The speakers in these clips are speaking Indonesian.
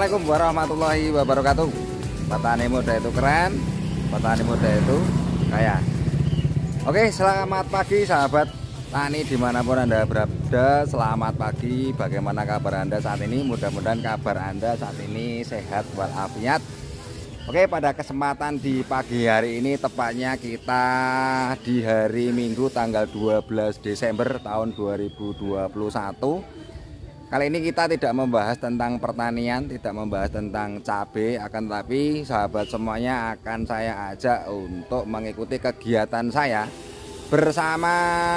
Assalamualaikum warahmatullahi wabarakatuh. Petani muda itu keren, petani muda itu kaya. Oke, selamat pagi sahabat tani dimanapun Anda berada. Selamat pagi, bagaimana kabar Anda saat ini? Mudah-mudahan kabar Anda saat ini sehat walafiat. Oke, pada kesempatan di pagi hari ini, tepatnya kita di hari Minggu tanggal 12 Desember tahun 2021. Kali ini kita tidak membahas tentang pertanian, tidak membahas tentang cabai, akan tetapi sahabat semuanya akan saya ajak untuk mengikuti kegiatan saya bersama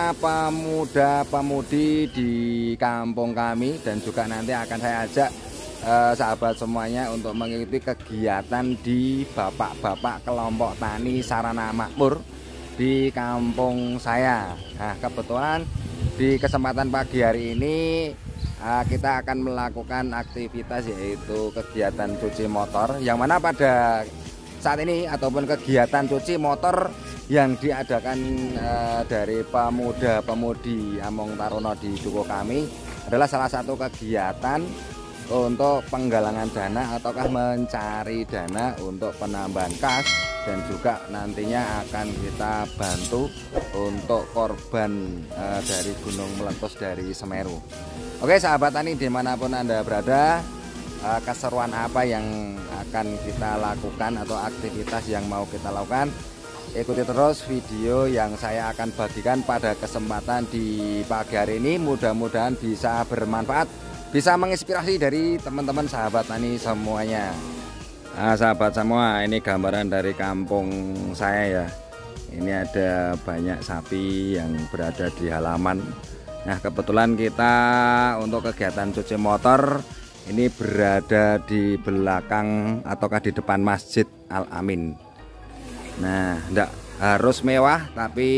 pemuda-pemudi di kampung kami, dan juga nanti akan saya ajak sahabat semuanya untuk mengikuti kegiatan di bapak-bapak kelompok tani sarana makmur di kampung saya. Nah, kebetulan di kesempatan pagi hari ini kita akan melakukan aktivitas yaitu kegiatan cuci motor, yang mana pada saat ini ataupun kegiatan cuci motor yang diadakan dari pemuda-pemudi Among Taruna di Dukuh kami adalah salah satu kegiatan untuk penggalangan dana ataukah mencari dana untuk penambahan kas, dan juga nantinya akan kita bantu untuk korban dari gunung meletus dari Semeru. Oke sahabat tani dimanapun Anda berada, keseruan apa yang akan kita lakukan atau aktivitas yang mau kita lakukan, ikuti terus video yang saya akan bagikan pada kesempatan di pagi hari ini. Mudah-mudahan bisa bermanfaat, bisa menginspirasi dari teman-teman sahabat tani semuanya. Nah, sahabat semua, ini gambaran dari kampung saya ya. Ini ada banyak sapi yang berada di halaman. Nah, kebetulan kita untuk kegiatan cuci motor ini berada di belakang ataukah di depan Masjid Al-Amin. Nah, tidak harus mewah, tapi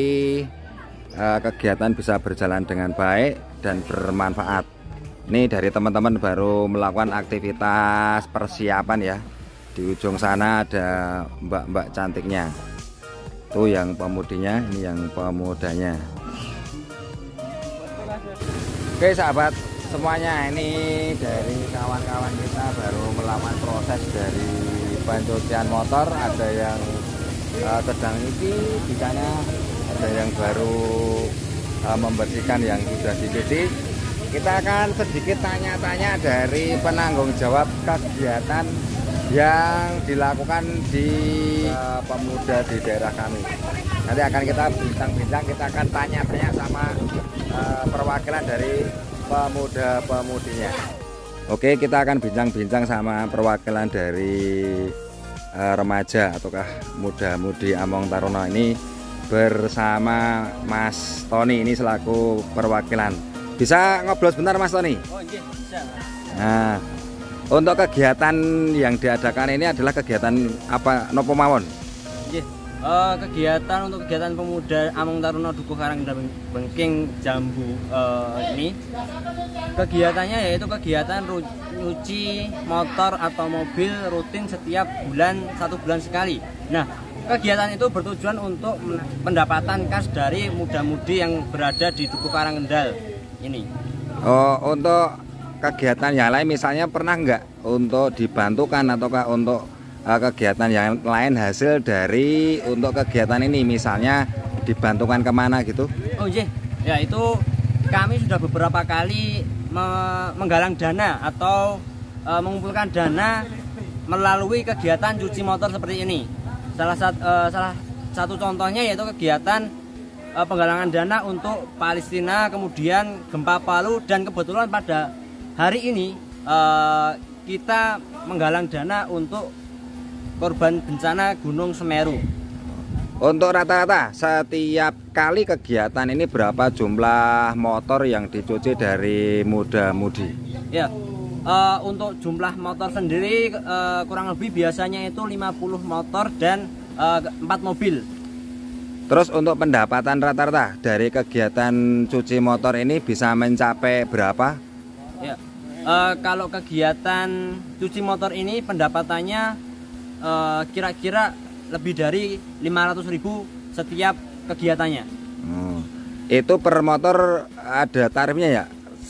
kegiatan bisa berjalan dengan baik dan bermanfaat. Ini dari teman-teman baru melakukan aktivitas persiapan ya. Di ujung sana ada mbak-mbak cantiknya. Tuh yang pemudinya, ini yang pemudanya. Oke sahabat semuanya, ini dari kawan-kawan kita baru melakukan proses dari pencucian motor. Ada yang sedang isi di sana, ada yang baru membersihkan yang sudah dicuci. Kita akan sedikit tanya-tanya dari penanggung jawab kegiatan yang dilakukan di pemuda di daerah kami. Nanti akan kita bincang-bincang, kita akan tanya-tanya sama perwakilan dari pemuda-pemudinya. Oke, kita akan bincang-bincang sama perwakilan dari remaja ataukah muda-mudi Among Taruna ini bersama Mas Tony ini selaku perwakilan. Bisa ngobrol sebentar Mas Tony? Oh iya, bisa. Nah, untuk kegiatan yang diadakan ini adalah kegiatan apa, nopo mawon? Iya. Kegiatan untuk kegiatan pemuda Among Taruna Dukuh Karanggendang Bengking Jambu ini, kegiatannya yaitu kegiatan nyuci motor atau mobil rutin setiap bulan, 1 bulan sekali. Nah, kegiatan itu bertujuan untuk pendapatan kas dari muda-mudi yang berada di Dukuh Karanggendang ini. Oh, untuk kegiatan yang lain misalnya pernah nggak untuk dibantukan ataukah untuk kegiatan yang lain hasil dari untuk kegiatan ini, misalnya dibantukan kemana gitu? Oh iya, ya itu kami sudah beberapa kali menggalang dana atau mengumpulkan dana melalui kegiatan cuci motor seperti ini. Salah satu contohnya yaitu kegiatan penggalangan dana untuk Palestina, kemudian gempa Palu, dan kebetulan pada hari ini kita menggalang dana untuk korban bencana Gunung Semeru. Untuk rata-rata setiap kali kegiatan ini berapa jumlah motor yang dicuci dari muda-mudi? Ya, untuk jumlah motor sendiri kurang lebih biasanya itu 50 motor dan 4 mobil. Terus untuk pendapatan rata-rata dari kegiatan cuci motor ini bisa mencapai berapa? Ya, kalau kegiatan cuci motor ini pendapatannya kira-kira lebih dari 500.000 setiap kegiatannya. Itu per motor ada tarifnya ya?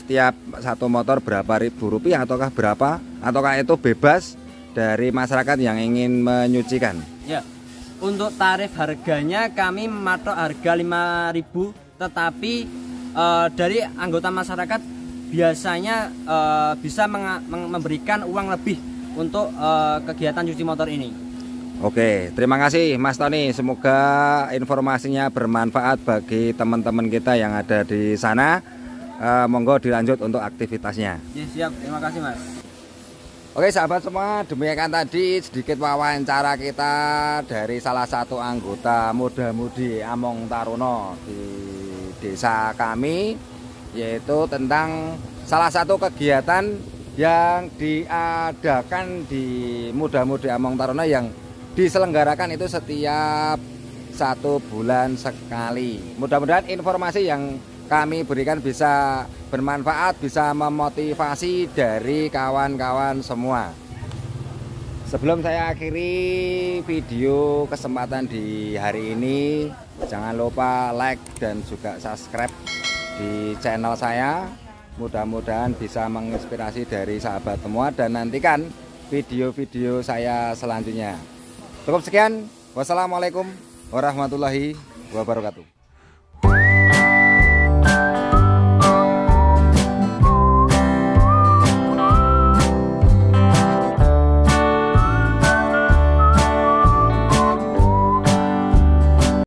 setiap satu motor berapa ribu rupiah ataukah berapa? Ataukah itu bebas dari masyarakat yang ingin menyucikan? Ya, untuk tarif harganya kami mematok harga 5.000, tetapi dari anggota masyarakat biasanya bisa memberikan uang lebih untuk kegiatan cuci motor ini. Oke, terima kasih Mas Tony. Semoga informasinya bermanfaat bagi teman-teman kita yang ada di sana. Monggo dilanjut untuk aktivitasnya. Ya, siap, terima kasih Mas. Oke sahabat semua, demikian tadi sedikit wawancara kita dari salah satu anggota muda-mudi Among Taruna di desa kami, yaitu tentang salah satu kegiatan yang diadakan di muda-mudi Among Taruna yang diselenggarakan itu setiap 1 bulan sekali. Mudah-mudahan informasi yang kami berikan bisa bermanfaat, bisa memotivasi dari kawan-kawan semua. Sebelum saya akhiri video kesempatan di hari ini, jangan lupa like dan juga subscribe di channel saya. Mudah-mudahan bisa menginspirasi dari sahabat semua dan nantikan video-video saya selanjutnya. Cukup sekian. Wassalamualaikum warahmatullahi wabarakatuh.